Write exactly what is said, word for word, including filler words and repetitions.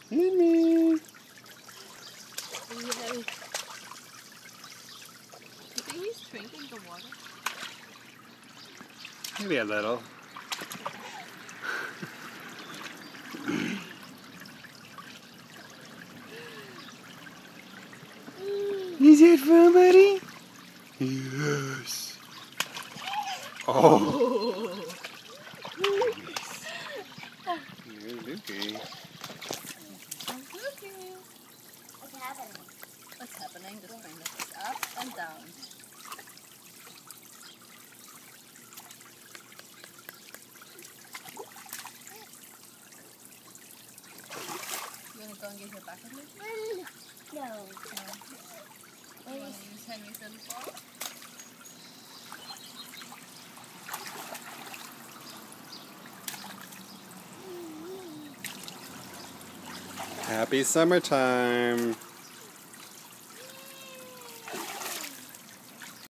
Mimi. Are you heavy? You think he's drinking the water? Maybe a little. Is it fun, buddy? Yes. Oh. You're Lucy. I'm looking. What's happening? What's happening? The spring is up and down. You want to go and get your bucket list? No. No. You want to use Henry's little ball? Happy summertime.